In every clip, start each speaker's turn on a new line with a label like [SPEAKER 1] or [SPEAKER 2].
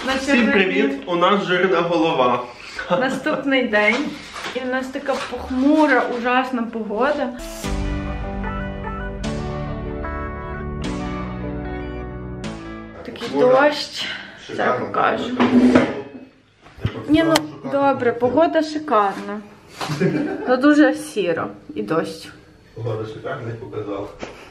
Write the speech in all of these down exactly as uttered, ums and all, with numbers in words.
[SPEAKER 1] Всім привіт! У нас жирна голова.
[SPEAKER 2] Наступний день. І в нас така похмура, ужасна погода. Такий дощ. Зараз покажу. Ні, ну добре, погода шикарна. Ну дуже сіро і дощ.
[SPEAKER 1] Погода шикарна, як показав.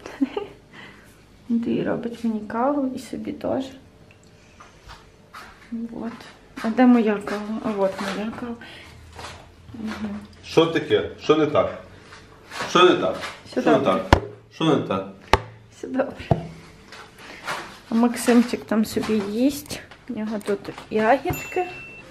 [SPEAKER 2] Андрій робить мені каву і собі теж. Вот. А де моя кава? А от моя кава. Угу.
[SPEAKER 1] Що таке? Що не так? Що не так?
[SPEAKER 2] Все
[SPEAKER 1] Що не
[SPEAKER 2] добре.
[SPEAKER 1] так? Що не так?
[SPEAKER 2] Все добре. А Максимчик там собі їсть. У нього тут ягідки.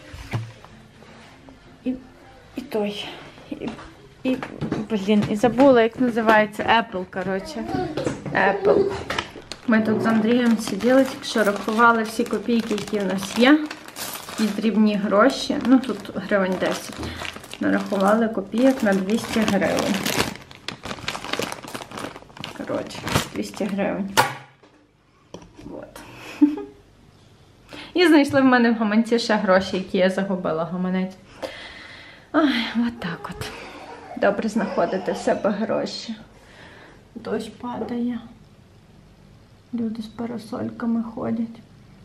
[SPEAKER 2] І, і той. І, і, блін, і забула, як називається. Apple, коротше. Apple. Ми тут з Андрієм сиділи, тільки що рахували всі копійки, які в нас є. І дрібні гроші. Ну, тут гривень десять. Нарахували копійок на двісті гривень. Коротше, двісті гривень. Вот. І знайшли в мене в гаманці ще гроші, які я загубила гаманець. Ой, от так от. Добре знаходити в себе гроші. Дощ падає. Люди з парасольками ходять.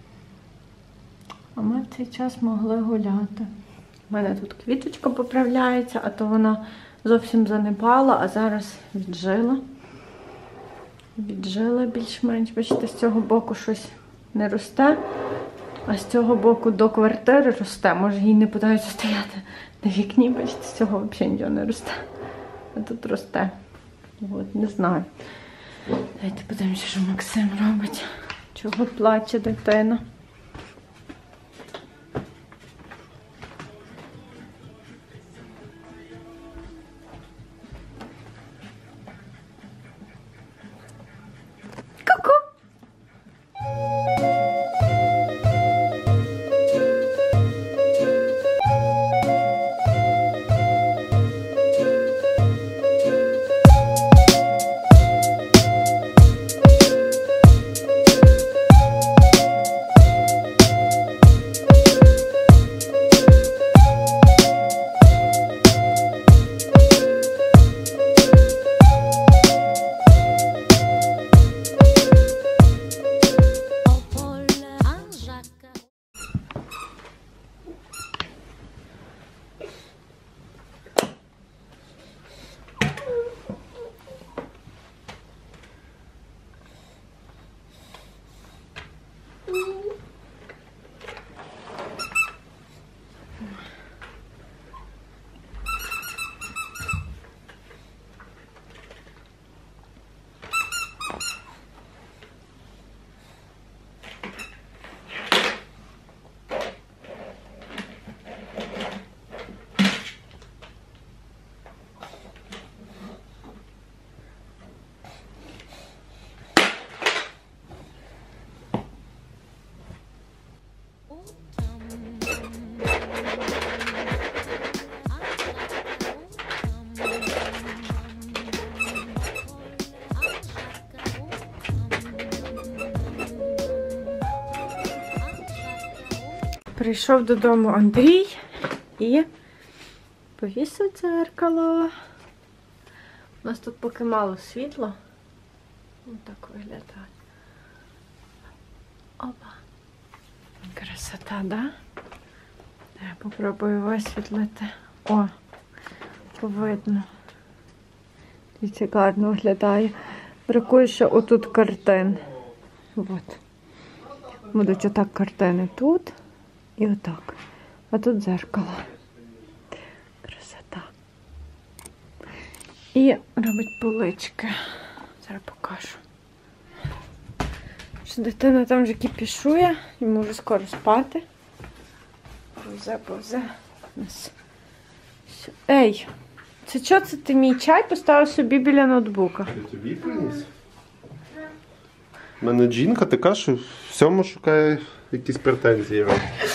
[SPEAKER 2] А ми в цей час могли гуляти. У мене тут квіточка поправляється, а то вона зовсім занепала, а зараз віджила. Віджила більш-менш. Бачите, з цього боку щось не росте, а з цього боку до квартири росте. Може, їй не подобається стояти на вікні, бачите, з цього взагалі нічого не росте. А тут росте. От, не знаю. Давайте подивимося, що Максим робить. Чого плаче дитина. Прийшов додому Андрій і повісив дзеркало. У нас тут поки мало світла. Ось так виглядає. Опа. Красота, да? Я попробую висвітлити. О, видно. Дивіться, гарно виглядає. Бракує ще отут картин. От. Будуть отак картини тут. І отак. А тут дзеркало. Красота. І робить полички. Зараз покажу. Що дитина там вже кипішує. Йому вже скоро спати. Повзе, повзе. Ей, це що це ти мій чай поставив собі біля ноутбука?
[SPEAKER 1] Я тобі приніс? У мене жінка така, що всьому шукає якісь претензії.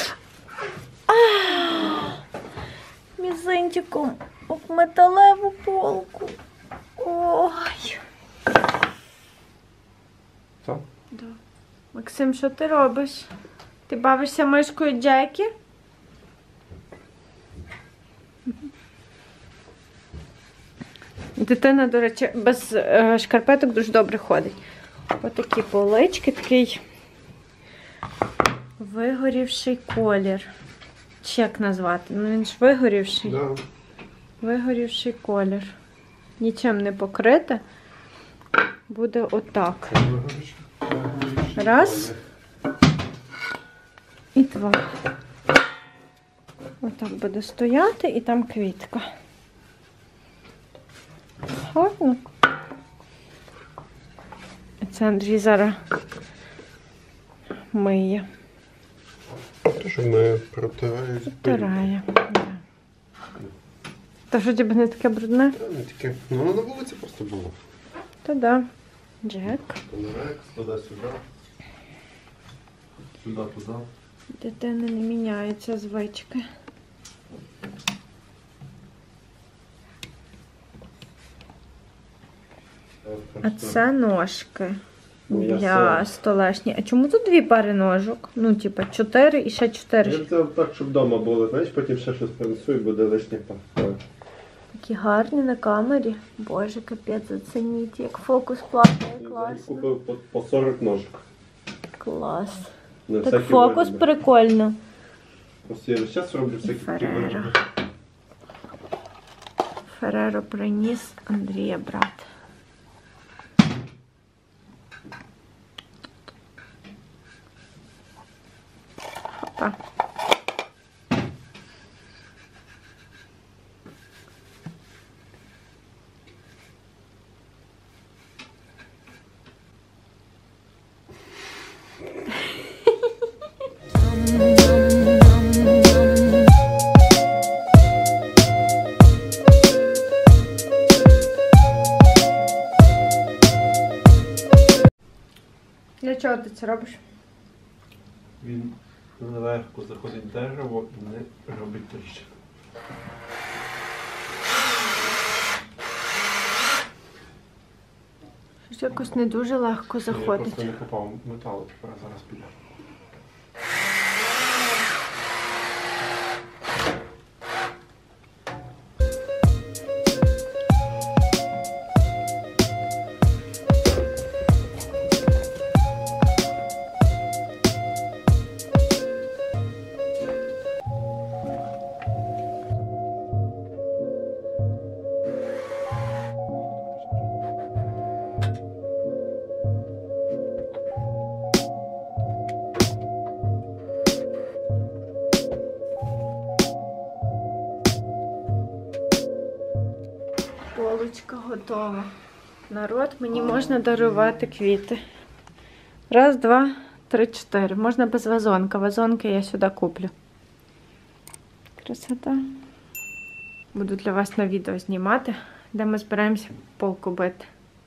[SPEAKER 2] Мізинчиком об металеву полку. Ой.
[SPEAKER 1] Так?
[SPEAKER 2] Да. Максим, що ти робиш? Ти бавишся мишкою Джекі? Дитина, до речі, без е, шкарпеток дуже добре ходить. Ось такі полички, такий вигорівший колір. Чи як назвати? Ну він ж вигорівший.
[SPEAKER 1] Да.
[SPEAKER 2] Вигорівший колір. Нічим не покрите. Буде отак. Раз. І два. Отак буде стояти і там квітка. Гарно. Це Андрій зараз миє.
[SPEAKER 1] Те, що ми протирають.
[SPEAKER 2] Протирає. Да. Та що тебе не таке брудне?
[SPEAKER 1] Та не таке. Ну, воно на вулиці просто було.
[SPEAKER 2] Та да. Джек.
[SPEAKER 1] Конерекс, туди-сюди. Сюди-туди.
[SPEAKER 2] Дитина не міняється звички. А це ножки
[SPEAKER 1] Моя
[SPEAKER 2] для столешні. А чому тут дві пари ножок? Ну, типа, чотири і ще чотири.
[SPEAKER 1] Я це так, щоб вдома було, знаєш, потім ще щось принесу і буде лишнє пахне.
[SPEAKER 2] Такі гарні на камері. Боже, капець, зацініть, як фокус плаває,
[SPEAKER 1] Я
[SPEAKER 2] класно.
[SPEAKER 1] купив по, по сорок ножок.
[SPEAKER 2] Клас.
[SPEAKER 1] На
[SPEAKER 2] Так
[SPEAKER 1] всякі
[SPEAKER 2] фокус
[SPEAKER 1] вироби.
[SPEAKER 2] прикольно.
[SPEAKER 1] Ось я зараз роблю всякі такі
[SPEAKER 2] Фереро.
[SPEAKER 1] вироби.
[SPEAKER 2] Фереро приніс Андрія брат. Хопа. Для чого ти це робиш?
[SPEAKER 1] Він легко заходить в дерево і не робить тріщин.
[SPEAKER 2] Щось якось не дуже легко
[SPEAKER 1] Я
[SPEAKER 2] заходить.
[SPEAKER 1] просто не купав металу, тепер зараз піде.
[SPEAKER 2] Полочка готова. Народ, мені можна дарувати квіти. Раз, два, три, чотири. Можна без вазонка. Вазонки я сюди куплю. Красота. Буду для вас на відео знімати, де ми збираємося полку бити.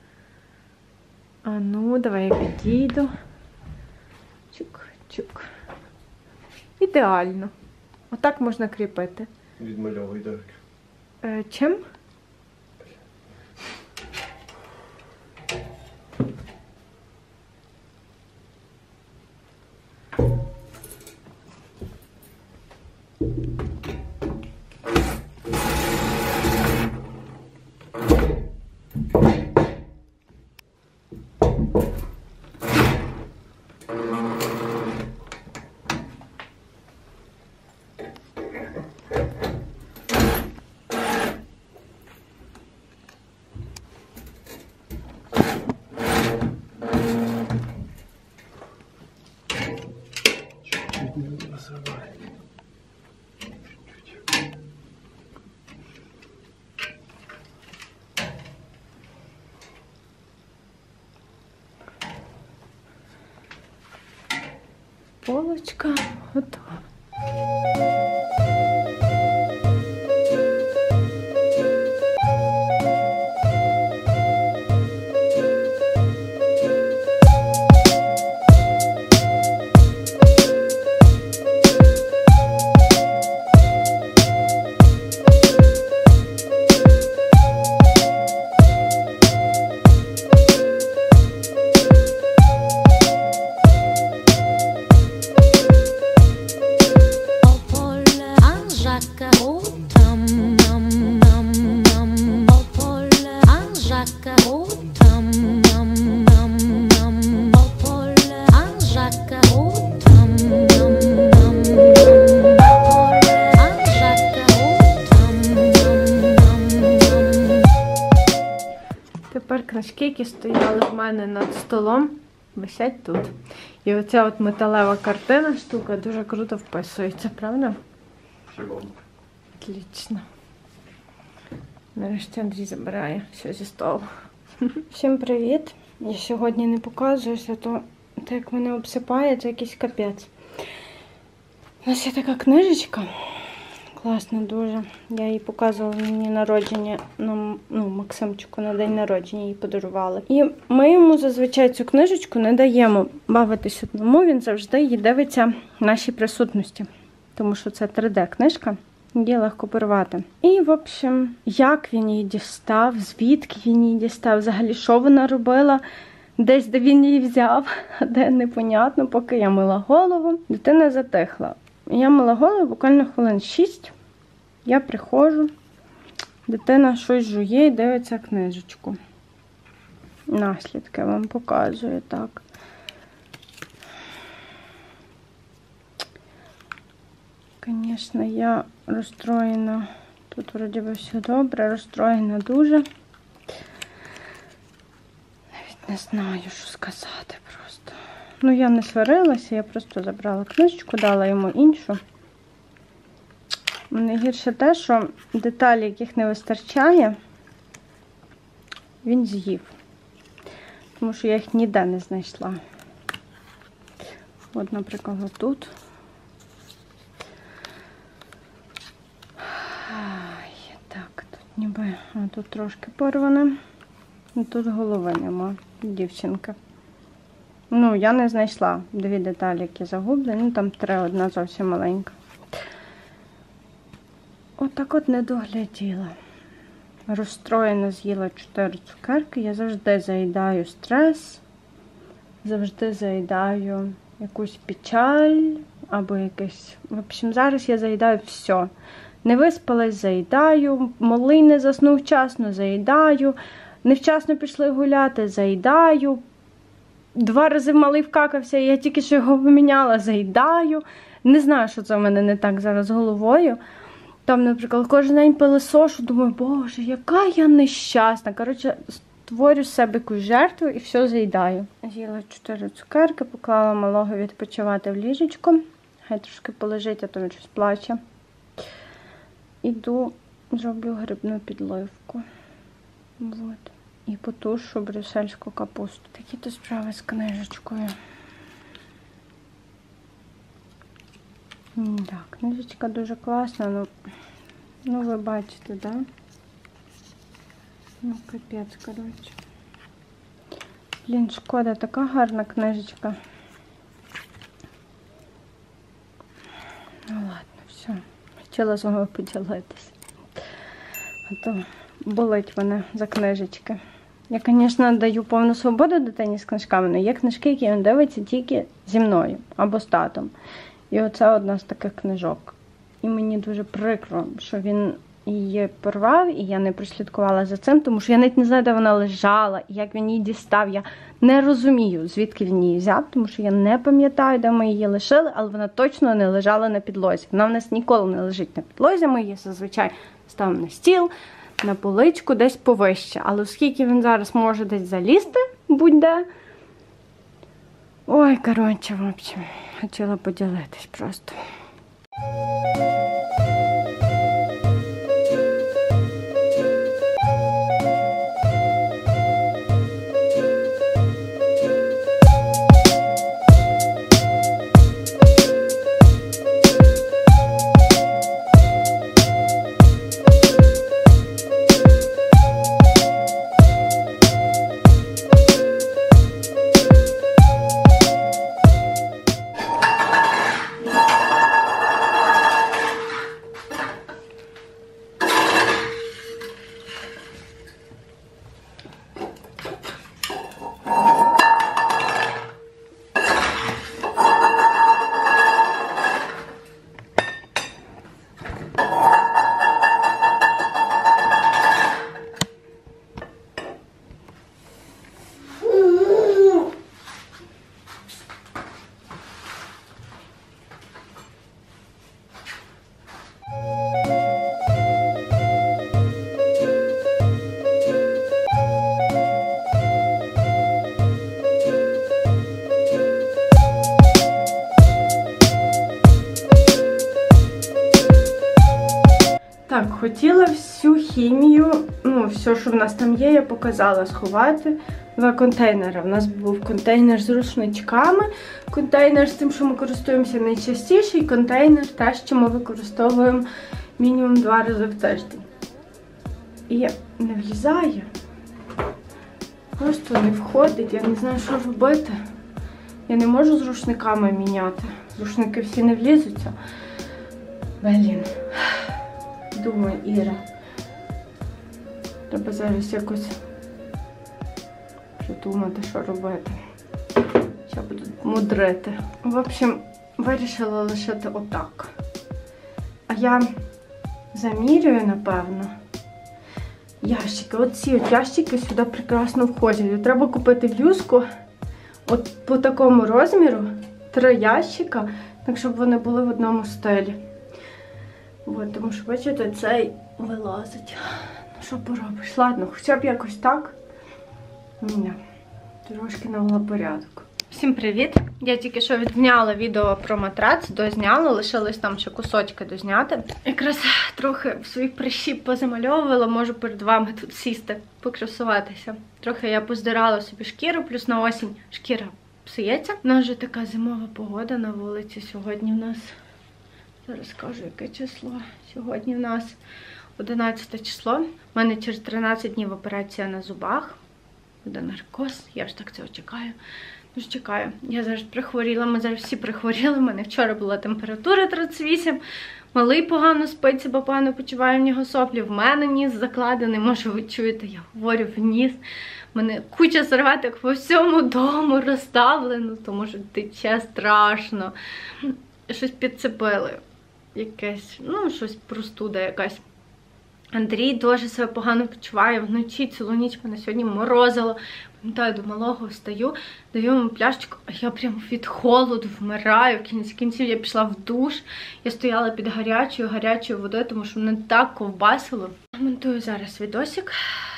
[SPEAKER 2] А ну, давай я підійду. Чук, чук. Ідеально. Отак можна кріпити.
[SPEAKER 1] Відмальовуй Дарик.
[SPEAKER 2] Е, чим? Полочка готова. Тепер книжки, які стояли в мене над столом, висять тут. І оця от металева картина, штука, дуже круто вписується, правда? Отлично. Нарешті Андрій забирає все зі столу. Всім привіт! Я сьогодні не показуюся, то так як мене обсипає, це якийсь капець. У нас є така книжечка. Класна дуже. Я її показувала на дні народження, ну, ну, Максимчику на день народження її подарували. І ми йому зазвичай цю книжечку не даємо бавитись одному, він завжди її дивиться в нашій присутності. Тому що це три де книжка, її легко порвати. І, в общем, як він її дістав, звідки він її дістав, взагалі, що вона робила, десь, де він її взяв, а де непонятно, поки я мила голову, дитина затихла. Я мила голову буквально хвилин шість. Я приходжу, дитина щось жує і дивиться книжечку. Наслідки вам показую, так. Звісно, я розстроєна. Тут вроді би все добре, розстроєна дуже. Навіть не знаю, що сказати просто. Ну, я не сварилася, я просто забрала книжечку, дала йому іншу. Найгірше те, що деталі, яких не вистачає, він з'їв. Тому що я їх ніде не знайшла. От, наприклад, отут. Ай, так, тут ніби, а тут трошки порване. І тут голови нема, дівчинка. Ну, я не знайшла дві деталі, які загублені. Ну, там три, одна зовсім маленька. Отак от не догляділа. Розстроєно з'їла чотири цукерки. Я завжди заїдаю стрес, завжди заїдаю якусь печаль або якесь... В общем, зараз я заїдаю все. Не виспалась, заїдаю, малий не заснув вчасно, заїдаю, невчасно пішли гуляти, заїдаю. Два рази малий вкакався, і я тільки що його поміняла, заїдаю. Не знаю, що це в мене не так зараз з головою. Там, наприклад, кожен день пилисошу, думаю, боже, яка я нещасна. Коротше, створю з себе якусь жертву і все заїдаю. З'їла чотири цукерки, поклала малого відпочивати в ліжечко. Хай трошки полежить, а то він щось плаче. Іду, зроблю грибну підливку. Вот. І потушу брюссельську капусту. Такі то справи з книжечкою. Так, книжечка дуже класна, ну, ну ви бачите, да? Ну, капець, коротше. Блін, шкода, така гарна книжечка. Ну ладно, все. Хотіла з вами поділитися. А то болить мене за книжечки. Я, звісно, даю повну свободу дитині з книжками, але є книжки, які він дивиться тільки зі мною або з татом. І оце одна з таких книжок. І мені дуже прикро, що він її порвав, і я не прослідкувала за цим, тому що я навіть не знаю, де вона лежала, і як він її дістав. Я не розумію, звідки він її взяв, тому що я не пам'ятаю, де ми її лишили, але вона точно не лежала на підлозі. Вона в нас ніколи не лежить на підлозі, ми її зазвичай ставимо на стіл, на поличку, десь повище. Але оскільки він зараз може десь залізти, будь-де. Ой, коротше, в общем, хотіла поділитись просто. Так, хотіла всю хімію, ну, все, що в нас там є, я показала сховати. Два контейнери. У нас був контейнер з рушничками, контейнер з тим, що ми користуємося найчастіше, і контейнер те, що ми використовуємо мінімум два рази в тиждень. І не влізає. Просто не входить, я не знаю, що робити. Я не можу з рушниками міняти. Рушники всі не влізуться. Блін. Думаю, Іра. Треба зараз якось придумати, що робити. Ще буду мудрити. В общем, вирішила лишити отак. А я замірюю, напевно, ящики. От ці от ящики сюди прекрасно входять. Треба купити блюзку от по такому розміру, три ящика, так щоб вони були в одному стилі. От, тому що, бачите, цей вилазить. Ну, що поробиш? Ладно, хоча б якось так. Ні, трошки навела порядок. Всім привіт! Я тільки що відзняла відео про матрац, дозняла, лишилось там ще кусочки дозняти. Якраз трохи своїх прищіп позамальовувала, можу перед вами тут сісти, покрасуватися. Трохи я поздирала собі шкіру, плюс на осінь шкіра псується. У нас вже така зимова погода на вулиці сьогодні в нас. Зараз скажу, яке число. Сьогодні в нас одинадцяте число. У мене через тринадцять днів операція на зубах. Буде наркоз. Я ж так цього чекаю. Дуже чекаю. Я зараз прихворіла. Ми зараз всі прихворіли. У мене вчора була температура тридцять вісім. Малий погано спить, себе погано почуває, в нього соплі. В мене ніс закладений. Може, ви чуєте, я говорю в ніс. У мене куча серветок по всьому дому розставлено, тому що тече страшно. Щось підцепили. Якесь, ну, щось простуда якась. Андрій дуже себе погано почуває. Вночі цілу ніч мене сьогодні морозило. Пам'ятаю, до малого встаю, даю йому пляшечку, а я прямо від холоду вмираю. В кінці кінців я пішла в душ. Я стояла під гарячою, гарячою водою, тому що мене так ковбасило. Монтую зараз відосик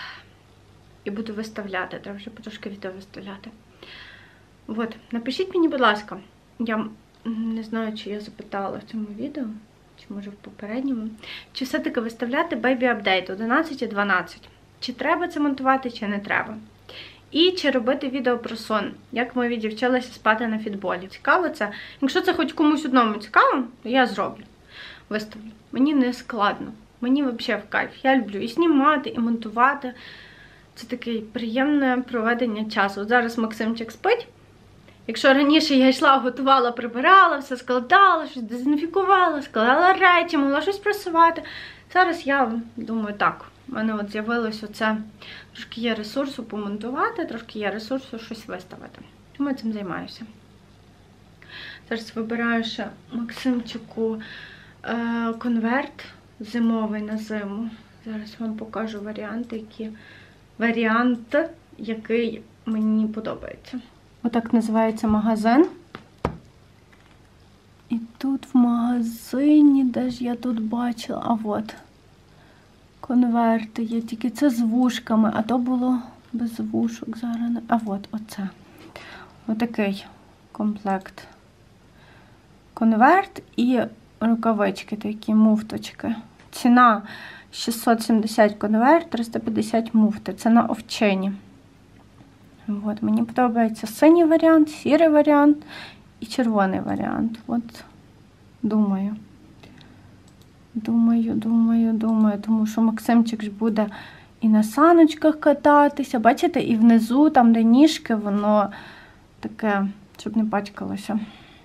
[SPEAKER 2] і буду виставляти. Треба вже потрошки відео виставляти. От, напишіть мені, будь ласка, я не знаю, чи я запитала в цьому відео, чи може в попередньому, чи все-таки виставляти бейбі апдейт одинадцять і дванадцять. Чи треба це монтувати, чи не треба. І чи робити відео про сон, як ми відівчилися спати на фітболі. Цікаво це? Якщо це хоч комусь одному цікаво, то я зроблю. Виставлю. Мені не складно. Мені взагалі в кайф. Я люблю і знімати, і монтувати. Це таке приємне проведення часу. От зараз Максимчик спить. Якщо раніше я йшла, готувала, прибирала, все складала, щось дезінфікувала, складала речі, могла щось просувати. Зараз я думаю так, у мене от з'явилось оце, трошки є ресурсу помонтувати, трошки є ресурсу щось виставити. Тому я цим займаюся. Зараз вибираю ще Максимчику е, конверт зимовий на зиму. Зараз вам покажу варіанти, які, варіант, який мені подобається. Отак називається магазин. І тут в магазині, де ж я тут бачила, а от, конверти є, тільки це з вушками, а то було без вушок зараз. А от, оце. Отакий комплект. Конверт і рукавички, такі муфточки. Ціна шістсот сімдесят конверт, триста п'ятдесят муфти. Це на овчині. От, мені подобається синій варіант, сірий варіант і червоний варіант. От, думаю. Думаю, думаю, думаю. Тому що Максимчик ж буде і на саночках кататися. Бачите, і внизу, там де ніжки, воно таке, щоб не пачкалося.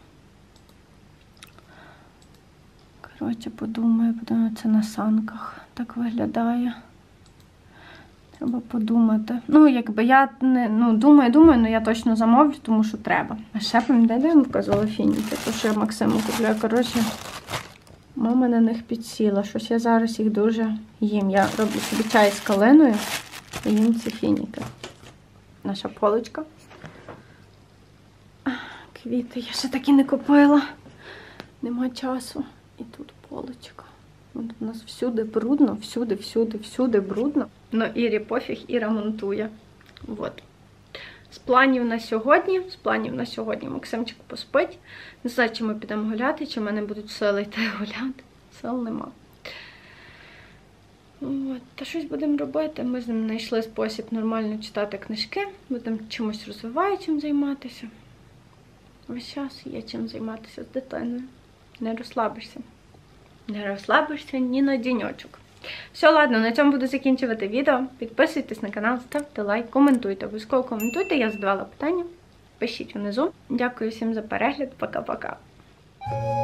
[SPEAKER 2] Коротше, подумаю, подумаю, це на санках так виглядає. Треба подумати. Ну, якби я не, ну, думаю, думаю, але я точно замовлю, тому що треба. А ще, пам'ятаєте, я вам показувала фініки, то що я Максиму купляю. Коротше, мама на них підсіла. Щось я зараз їх дуже їм. Я роблю собі чай з калиною і їм ці фініки. Наша поличка. Квіти я ще так і не купила. Нема часу. І тут поличка. От у нас всюди брудно, всюди, всюди, всюди брудно. Ну, Ірі пофіг, Іра монтує. От. З планів на сьогодні, з планів на сьогодні Максимчик поспить. Не знаю, чи ми підемо гуляти, чи в мене будуть сили йти гуляти. Сил нема. От, та щось будемо робити. Ми з ним знайшли спосіб нормально читати книжки, будемо чимось розвиваючим займатися. Весь час є чим займатися з дитиною. Не розслабишся. Не розслабишся ні на діньочок. Все, ладно, на цьому буду закінчувати відео. Підписуйтесь на канал, ставте лайк, коментуйте, обов'язково коментуйте. Я задавала питання. Пишіть внизу. Дякую всім за перегляд. Пока-пока.